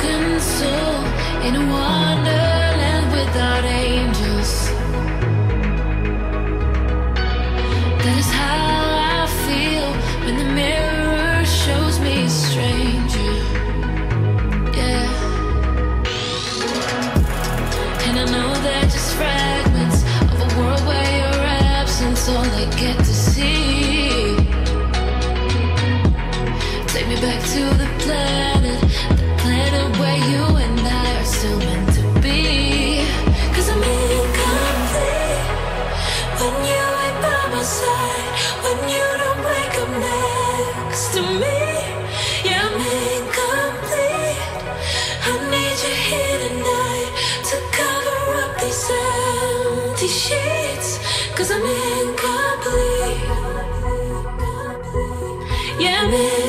broken soul in a wonderland without angels. That is how I feel when the mirror shows me a stranger. Yeah. And I know they're just fragments of a world where your absence all I get to see. Take me back to the planet where you and I are still meant to be. 'Cause I'm incomplete when you ain't by my side, when you don't wake up next to me. Yeah, I'm incomplete. I need you here tonight to cover up these empty sheets. 'Cause I'm incomplete. Yeah, I'm incomplete.